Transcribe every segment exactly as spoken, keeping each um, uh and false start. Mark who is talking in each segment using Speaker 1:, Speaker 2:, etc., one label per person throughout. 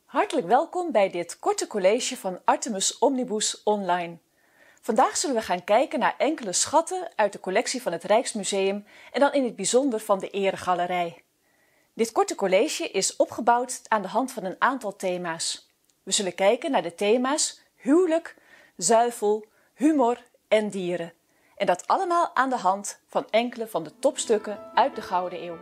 Speaker 1: Hartelijk welkom bij dit korte college van Artemis Omnibus Online. Vandaag zullen we gaan kijken naar enkele schatten uit de collectie van het Rijksmuseum en dan in het bijzonder van de Eregalerij. Dit korte college is opgebouwd aan de hand van een aantal thema's. We zullen kijken naar de thema's huwelijk, zuivel, humor en dieren. En dat allemaal aan de hand van enkele van de topstukken uit de Gouden Eeuw.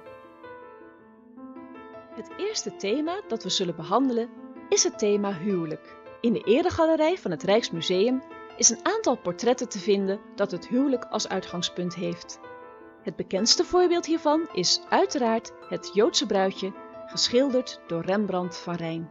Speaker 1: Het eerste thema dat we zullen behandelen is het thema huwelijk. In de Eregalerij van het Rijksmuseum is een aantal portretten te vinden dat het huwelijk als uitgangspunt heeft. Het bekendste voorbeeld hiervan is uiteraard het Joodse bruidje, geschilderd door Rembrandt van Rijn.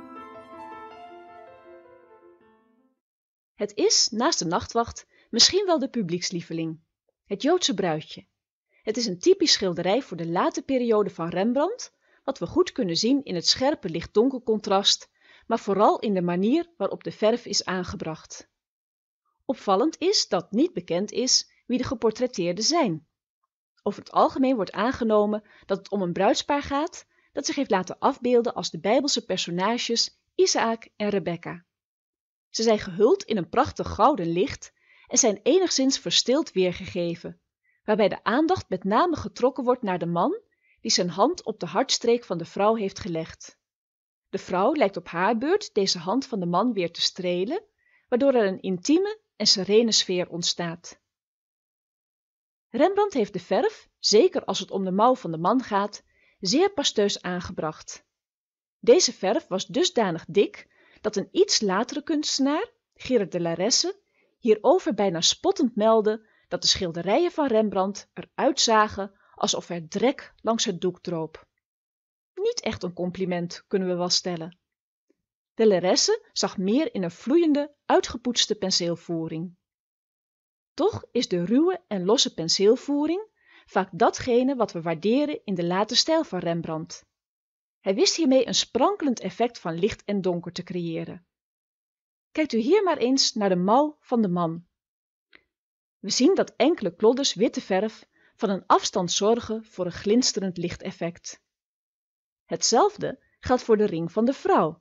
Speaker 1: Het is, naast de nachtwacht, misschien wel de publiekslieveling. Het Joodse bruidje. Het is een typisch schilderij voor de late periode van Rembrandt, wat we goed kunnen zien in het scherpe licht-donker contrast, maar vooral in de manier waarop de verf is aangebracht. Opvallend is dat niet bekend is wie de geportretteerden zijn. Over het algemeen wordt aangenomen dat het om een bruidspaar gaat dat zich heeft laten afbeelden als de Bijbelse personages Isaac en Rebecca. Ze zijn gehuld in een prachtig gouden licht en zijn enigszins verstild weergegeven, waarbij de aandacht met name getrokken wordt naar de man die zijn hand op de hartstreek van de vrouw heeft gelegd. De vrouw lijkt op haar beurt deze hand van de man weer te strelen, waardoor er een intieme en serene sfeer ontstaat. Rembrandt heeft de verf, zeker als het om de mouw van de man gaat, zeer pasteus aangebracht. Deze verf was dusdanig dik dat een iets latere kunstenaar, Gerard de Laresse, hierover bijna spottend meldde dat de schilderijen van Rembrandt eruit zagen alsof er drek langs het doek droop. Niet echt een compliment, kunnen we wel stellen. De Laresse zag meer in een vloeiende, uitgepoetste penseelvoering. Toch is de ruwe en losse penseelvoering vaak datgene wat we waarderen in de late stijl van Rembrandt. Hij wist hiermee een sprankelend effect van licht en donker te creëren. Kijkt u hier maar eens naar de mouw van de man. We zien dat enkele klodders witte verf van een afstand zorgen voor een glinsterend lichteffect. Hetzelfde geldt voor de ring van de vrouw.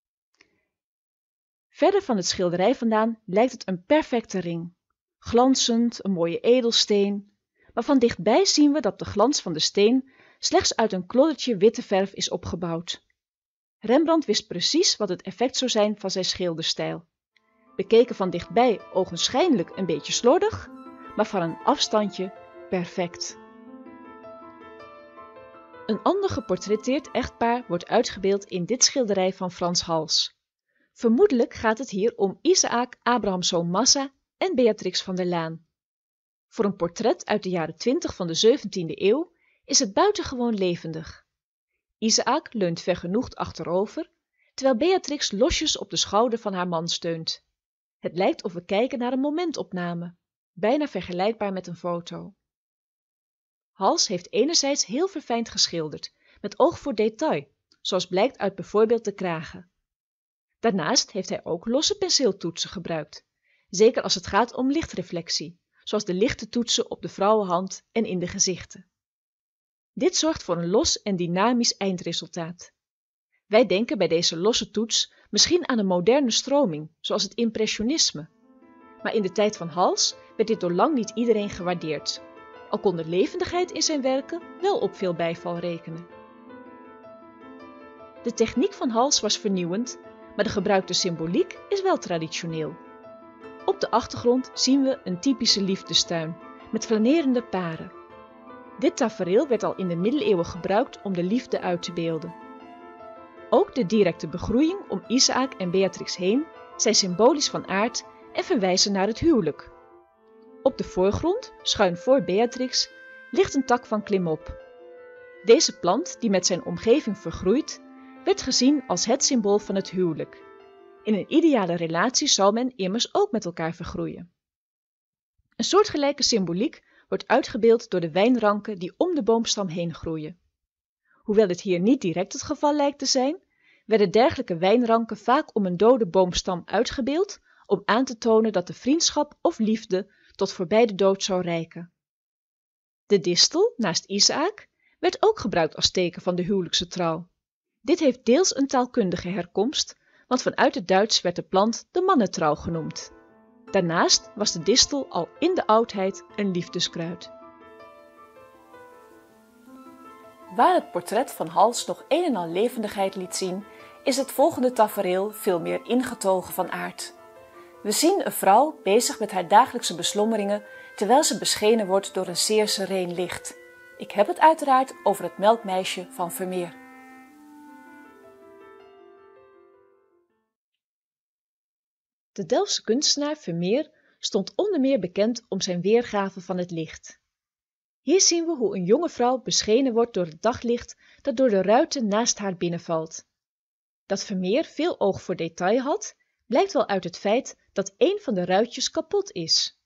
Speaker 1: Verder van het schilderij vandaan lijkt het een perfecte ring. Glanzend, een mooie edelsteen, maar van dichtbij zien we dat de glans van de steen slechts uit een kloddertje witte verf is opgebouwd. Rembrandt wist precies wat het effect zou zijn van zijn schilderstijl. Bekeken van dichtbij ogenschijnlijk een beetje slordig, maar van een afstandje perfect. Een ander geportretteerd echtpaar wordt uitgebeeld in dit schilderij van Frans Hals. Vermoedelijk gaat het hier om Isaac Abrahamzoon Massa en Beatrix van der Laan. Voor een portret uit de jaren twintig van de zeventiende eeuw is het buitengewoon levendig. Isaac leunt vergenoegd achterover, terwijl Beatrix losjes op de schouder van haar man steunt. Het lijkt of we kijken naar een momentopname, bijna vergelijkbaar met een foto. Hals heeft enerzijds heel verfijnd geschilderd, met oog voor detail, zoals blijkt uit bijvoorbeeld de kragen. Daarnaast heeft hij ook losse penseeltoetsen gebruikt, zeker als het gaat om lichtreflectie, zoals de lichte toetsen op de vrouwenhand en in de gezichten. Dit zorgt voor een los en dynamisch eindresultaat. Wij denken bij deze losse toets misschien aan een moderne stroming, zoals het impressionisme. Maar in de tijd van Hals werd dit door lang niet iedereen gewaardeerd, al kon de levendigheid in zijn werken wel op veel bijval rekenen. De techniek van Hals was vernieuwend, maar de gebruikte symboliek is wel traditioneel. Op de achtergrond zien we een typische liefdestuin met flanerende paren. Dit tafereel werd al in de middeleeuwen gebruikt om de liefde uit te beelden. Ook de directe begroeiing om Isaac en Beatrix heen zijn symbolisch van aard en verwijzen naar het huwelijk. Op de voorgrond, schuin voor Beatrix, ligt een tak van klimop. Deze plant, die met zijn omgeving vergroeit, werd gezien als het symbool van het huwelijk. In een ideale relatie zou men immers ook met elkaar vergroeien. Een soortgelijke symboliek wordt uitgebeeld door de wijnranken die om de boomstam heen groeien. Hoewel dit hier niet direct het geval lijkt te zijn, werden dergelijke wijnranken vaak om een dode boomstam uitgebeeld om aan te tonen dat de vriendschap of liefde tot voorbij de dood zou reiken. De distel, naast Isaac, werd ook gebruikt als teken van de huwelijkse trouw. Dit heeft deels een taalkundige herkomst, want vanuit het Duits werd de plant de mannentrouw genoemd. Daarnaast was de distel al in de oudheid een liefdeskruid. Waar het portret van Hals nog een en al levendigheid liet zien, is het volgende tafereel veel meer ingetogen van aard. We zien een vrouw bezig met haar dagelijkse beslommeringen, terwijl ze beschenen wordt door een zeer sereen licht. Ik heb het uiteraard over het melkmeisje van Vermeer. De Delftse kunstenaar Vermeer stond onder meer bekend om zijn weergave van het licht. Hier zien we hoe een jonge vrouw beschenen wordt door het daglicht dat door de ruiten naast haar binnenvalt. Dat Vermeer veel oog voor detail had, blijkt wel uit het feit dat een van de ruitjes kapot is.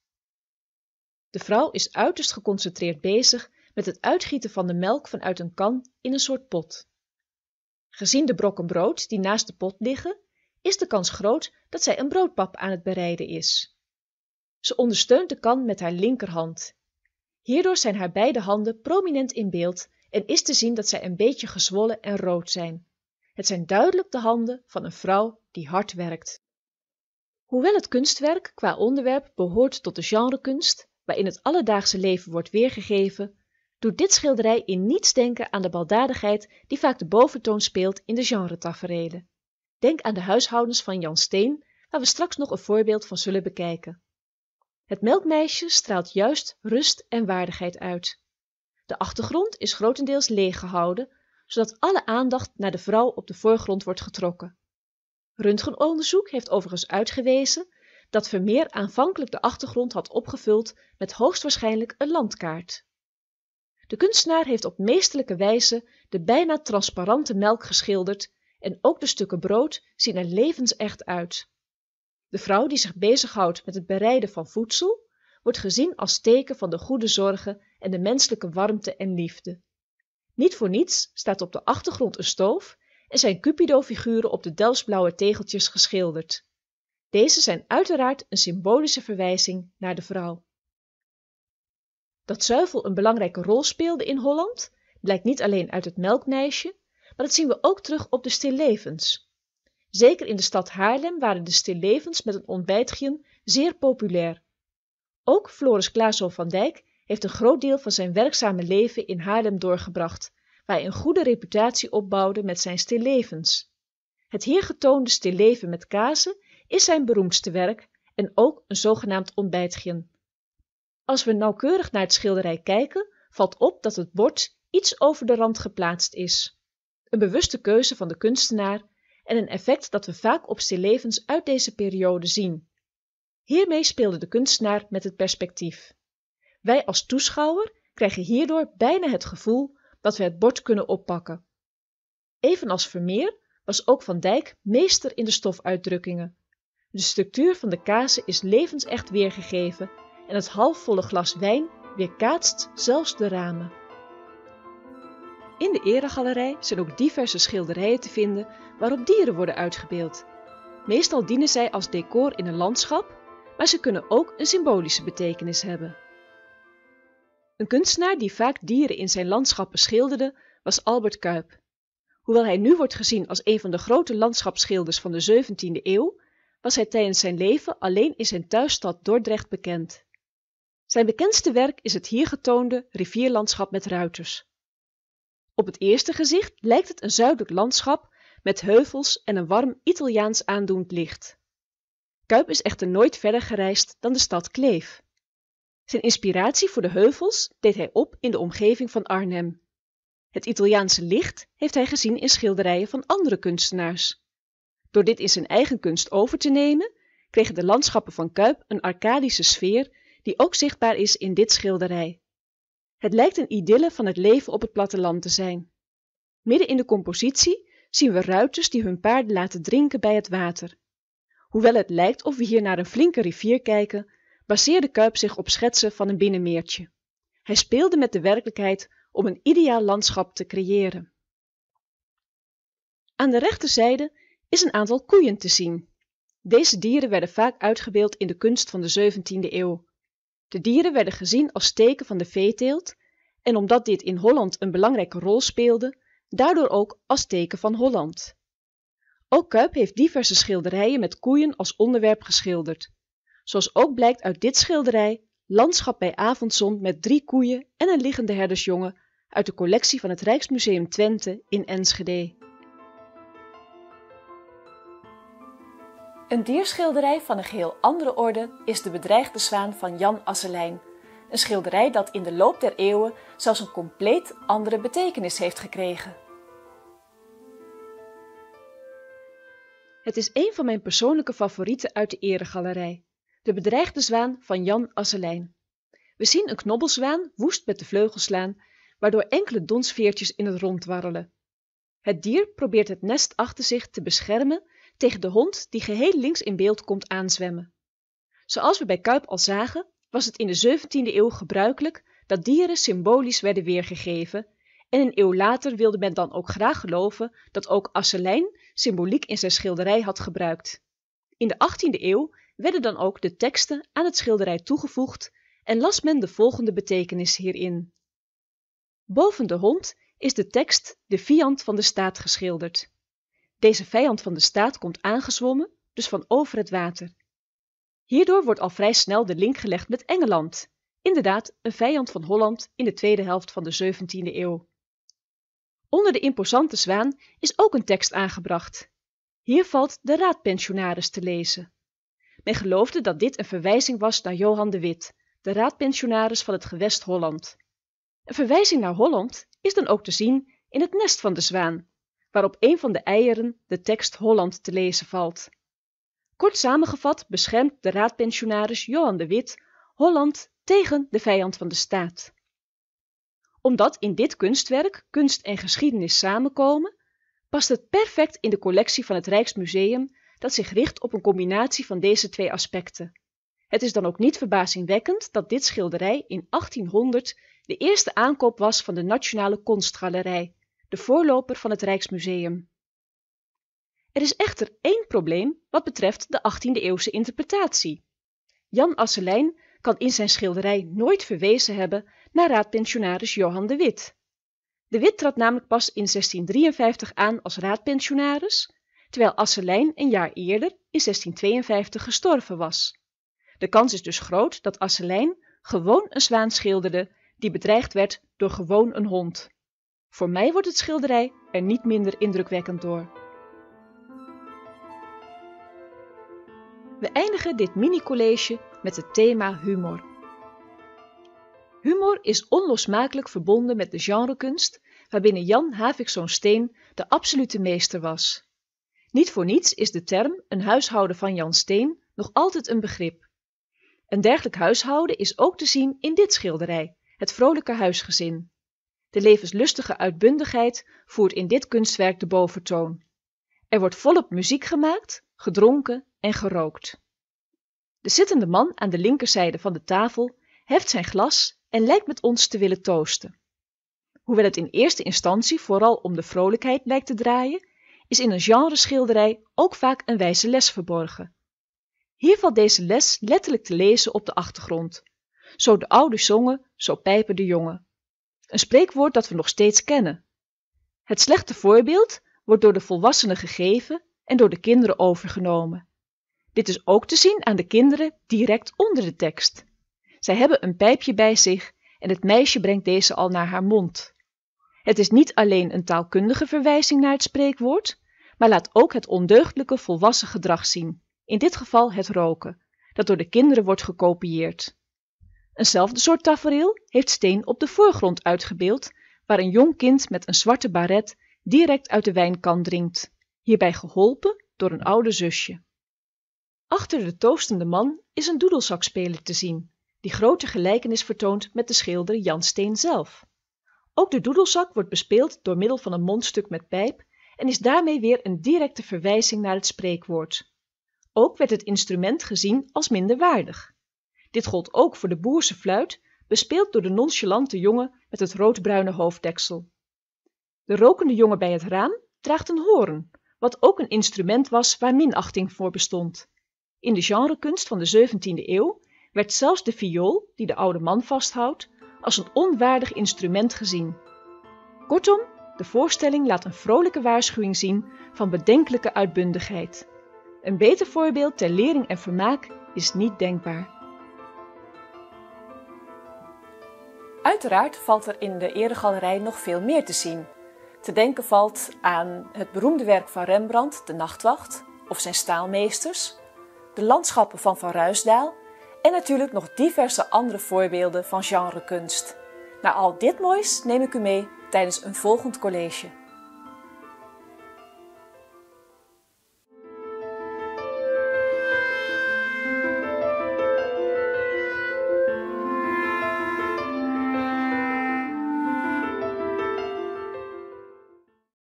Speaker 1: De vrouw is uiterst geconcentreerd bezig met het uitgieten van de melk vanuit een kan in een soort pot. Gezien de brokken brood die naast de pot liggen, is de kans groot dat zij een broodpap aan het bereiden is. Ze ondersteunt de kan met haar linkerhand. Hierdoor zijn haar beide handen prominent in beeld en is te zien dat zij een beetje gezwollen en rood zijn. Het zijn duidelijk de handen van een vrouw die hard werkt. Hoewel het kunstwerk qua onderwerp behoort tot de genrekunst, waarin het alledaagse leven wordt weergegeven, doet dit schilderij in niets denken aan de baldadigheid die vaak de boventoon speelt in de genretaferelen. Denk aan de huishoudens van Jan Steen, waar we straks nog een voorbeeld van zullen bekijken. Het melkmeisje straalt juist rust en waardigheid uit. De achtergrond is grotendeels leeg gehouden, zodat alle aandacht naar de vrouw op de voorgrond wordt getrokken. Röntgenonderzoek heeft overigens uitgewezen dat Vermeer aanvankelijk de achtergrond had opgevuld met hoogstwaarschijnlijk een landkaart. De kunstenaar heeft op meesterlijke wijze de bijna transparante melk geschilderd en ook de stukken brood zien er levensecht uit. De vrouw die zich bezighoudt met het bereiden van voedsel, wordt gezien als teken van de goede zorgen en de menselijke warmte en liefde. Niet voor niets staat op de achtergrond een stoof en zijn Cupido-figuren op de Delftsblauwe tegeltjes geschilderd. Deze zijn uiteraard een symbolische verwijzing naar de vrouw. Dat zuivel een belangrijke rol speelde in Holland, blijkt niet alleen uit het melkmeisje, maar dat zien we ook terug op de stillevens. Zeker in de stad Haarlem waren de stillevens met een ontbijtgien zeer populair. Ook Floris Claeszoon van Dijk heeft een groot deel van zijn werkzame leven in Haarlem doorgebracht, waar hij een goede reputatie opbouwde met zijn stillevens. Het hier getoonde stilleven met kazen is zijn beroemdste werk en ook een zogenaamd ontbijtgien. Als we nauwkeurig naar het schilderij kijken, valt op dat het bord iets over de rand geplaatst is. Een bewuste keuze van de kunstenaar en een effect dat we vaak op stillevens uit deze periode zien. Hiermee speelde de kunstenaar met het perspectief. Wij als toeschouwer krijgen hierdoor bijna het gevoel dat we het bord kunnen oppakken. Evenals Vermeer was ook Van Dijk meester in de stofuitdrukkingen. De structuur van de kazen is levensecht weergegeven en het halfvolle glas wijn weerkaatst zelfs de ramen. In de eregalerij zijn ook diverse schilderijen te vinden waarop dieren worden uitgebeeld. Meestal dienen zij als decor in een landschap, maar ze kunnen ook een symbolische betekenis hebben. Een kunstenaar die vaak dieren in zijn landschappen schilderde, was Albert Cuyp. Hoewel hij nu wordt gezien als een van de grote landschapsschilders van de zeventiende eeuw, was hij tijdens zijn leven alleen in zijn thuisstad Dordrecht bekend. Zijn bekendste werk is het hier getoonde rivierlandschap met ruiters. Op het eerste gezicht lijkt het een zuidelijk landschap met heuvels en een warm Italiaans aandoend licht. Cuyp is echter nooit verder gereisd dan de stad Kleef. Zijn inspiratie voor de heuvels deed hij op in de omgeving van Arnhem. Het Italiaanse licht heeft hij gezien in schilderijen van andere kunstenaars. Door dit in zijn eigen kunst over te nemen, kregen de landschappen van Cuyp een arcadische sfeer die ook zichtbaar is in dit schilderij. Het lijkt een idylle van het leven op het platteland te zijn. Midden in de compositie zien we ruiters die hun paarden laten drinken bij het water. Hoewel het lijkt of we hier naar een flinke rivier kijken, baseerde Cuyp zich op schetsen van een binnenmeertje. Hij speelde met de werkelijkheid om een ideaal landschap te creëren. Aan de rechterzijde is een aantal koeien te zien. Deze dieren werden vaak uitgebeeld in de kunst van de zeventiende eeuw. De dieren werden gezien als teken van de veeteelt en omdat dit in Holland een belangrijke rol speelde, daardoor ook als teken van Holland. Ook Cuyp heeft diverse schilderijen met koeien als onderwerp geschilderd, zoals ook blijkt uit dit schilderij Landschap bij avondzon met drie koeien en een liggende herdersjongen uit de collectie van het Rijksmuseum Twente in Enschede. Een dierschilderij van een geheel andere orde is De bedreigde zwaan van Jan Asselijn, een schilderij dat in de loop der eeuwen zelfs een compleet andere betekenis heeft gekregen. Het is een van mijn persoonlijke favorieten uit de Eregalerij, De bedreigde zwaan van Jan Asselijn. We zien een knobbelzwaan woest met de vleugels slaan, waardoor enkele donsveertjes in het rond warrelen. Het dier probeert het nest achter zich te beschermen tegen de hond die geheel links in beeld komt aanzwemmen. Zoals we bij Cuyp al zagen, was het in de zeventiende eeuw gebruikelijk dat dieren symbolisch werden weergegeven en een eeuw later wilde men dan ook graag geloven dat ook Asselijn symboliek in zijn schilderij had gebruikt. In de achttiende eeuw werden dan ook de teksten aan het schilderij toegevoegd en las men de volgende betekenis hierin. Boven de hond is de tekst de vijand van de staat geschilderd. Deze vijand van de staat komt aangezwommen, dus van over het water. Hierdoor wordt al vrij snel de link gelegd met Engeland, inderdaad een vijand van Holland in de tweede helft van de zeventiende eeuw. Onder de imposante zwaan is ook een tekst aangebracht. Hier valt de raadpensionaris te lezen. Men geloofde dat dit een verwijzing was naar Johan de Witt, de raadpensionaris van het gewest Holland. Een verwijzing naar Holland is dan ook te zien in het nest van de zwaan, waarop een van de eieren de tekst Holland te lezen valt. Kort samengevat beschermt de raadpensionaris Johan de Witt Holland tegen de vijand van de staat. Omdat in dit kunstwerk kunst en geschiedenis samenkomen, past het perfect in de collectie van het Rijksmuseum dat zich richt op een combinatie van deze twee aspecten. Het is dan ook niet verbazingwekkend dat dit schilderij in achttienhonderd de eerste aankoop was van de Nationale Kunstgalerij, de voorloper van het Rijksmuseum. Er is echter één probleem wat betreft de achttiende eeuwse interpretatie. Jan Asselijn kan in zijn schilderij nooit verwezen hebben naar raadpensionaris Johan de Witt. De Witt trad namelijk pas in zestien drieënvijftig aan als raadpensionaris, terwijl Asselijn een jaar eerder in zestien tweeënvijftig gestorven was. De kans is dus groot dat Asselijn gewoon een zwaan schilderde die bedreigd werd door gewoon een hond. Voor mij wordt het schilderij er niet minder indrukwekkend door. We eindigen dit mini-college met het thema humor. Humor is onlosmakelijk verbonden met de genrekunst, waarbinnen Jan Havikszoon Steen de absolute meester was. Niet voor niets is de term een huishouden van Jan Steen nog altijd een begrip. Een dergelijk huishouden is ook te zien in dit schilderij, het vrolijke huisgezin. De levenslustige uitbundigheid voert in dit kunstwerk de boventoon. Er wordt volop muziek gemaakt, gedronken en gerookt. De zittende man aan de linkerzijde van de tafel heft zijn glas en lijkt met ons te willen toosten. Hoewel het in eerste instantie vooral om de vrolijkheid lijkt te draaien, is in een genreschilderij ook vaak een wijze les verborgen. Hier valt deze les letterlijk te lezen op de achtergrond. Zo de ouden zongen, zo pijpen de jongen. Een spreekwoord dat we nog steeds kennen. Het slechte voorbeeld wordt door de volwassenen gegeven en door de kinderen overgenomen. Dit is ook te zien aan de kinderen direct onder de tekst. Zij hebben een pijpje bij zich en het meisje brengt deze al naar haar mond. Het is niet alleen een taalkundige verwijzing naar het spreekwoord, maar laat ook het ondeugdelijke volwassen gedrag zien, in dit geval het roken, dat door de kinderen wordt gekopieerd. Eenzelfde soort tafereel heeft Steen op de voorgrond uitgebeeld, waar een jong kind met een zwarte baret direct uit de wijnkan drinkt, hierbij geholpen door een oude zusje. Achter de toastende man is een doedelzakspeler te zien, die grote gelijkenis vertoont met de schilder Jan Steen zelf. Ook de doedelzak wordt bespeeld door middel van een mondstuk met pijp en is daarmee weer een directe verwijzing naar het spreekwoord. Ook werd het instrument gezien als minderwaardig. Dit gold ook voor de boerse fluit, bespeeld door de nonchalante jongen met het roodbruine hoofddeksel. De rokende jongen bij het raam draagt een hoorn, wat ook een instrument was waar minachting voor bestond. In de genrekunst van de zeventiende eeuw werd zelfs de viool, die de oude man vasthoudt, als een onwaardig instrument gezien. Kortom, De voorstelling laat een vrolijke waarschuwing zien van bedenkelijke uitbundigheid. Een beter voorbeeld ter lering en vermaak is niet denkbaar.
Speaker 2: Uiteraard valt er in de Eregalerij nog veel meer te zien. Te denken valt aan het beroemde werk van Rembrandt, De Nachtwacht, of zijn staalmeesters, de landschappen van Van Ruysdael en natuurlijk nog diverse andere voorbeelden van genrekunst. Naar al dit moois neem ik u mee tijdens een volgend college.